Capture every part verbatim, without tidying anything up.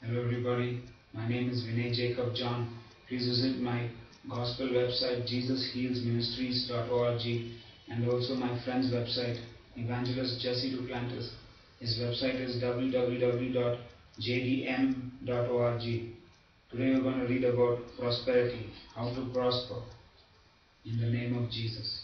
Hello everybody, my name is Vinay Jacob John. Please visit my gospel website jesus heals ministries dot org and also my friend's website, Evangelist Jesse Duplantis. His website is w w w dot j d m dot org. Today we're going to read about prosperity, how to prosper in the name of Jesus.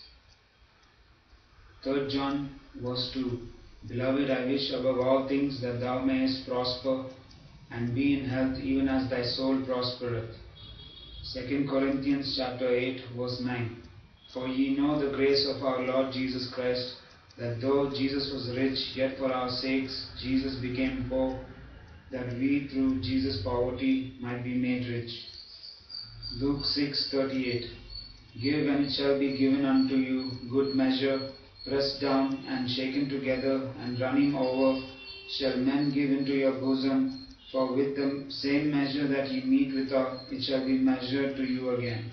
Third John verse two. Beloved, I wish above all things that thou mayest prosper and be in health even as thy soul prospereth. Second Corinthians chapter eight verse nine. For ye know the grace of our Lord Jesus Christ, that though Jesus was rich, yet for our sakes Jesus became poor, that we through Jesus' poverty might be made rich. Luke six thirty-eight. Give and it shall be given unto you, good measure, pressed down and shaken together and running over, shall men give into your bosom. For with the same measure that ye mete withal, it shall be measured to you again.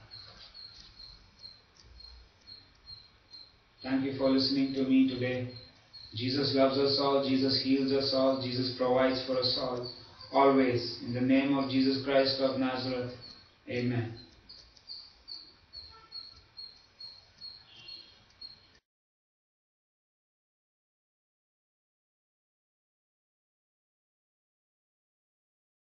Thank you for listening to me today. Jesus loves us all. Jesus heals us all. Jesus provides for us all. Always. In the name of Jesus Christ of Nazareth. Amen.